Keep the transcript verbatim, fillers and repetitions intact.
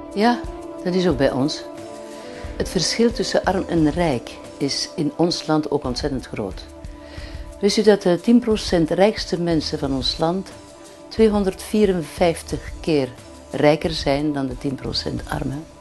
Ja, dat is ook bij ons. Het verschil tussen arm en rijk is in ons land ook ontzettend groot. Wist u dat de tien procent rijkste mensen van ons land tweehonderdvierenvijftig keer rijker zijn dan de tien procent armen?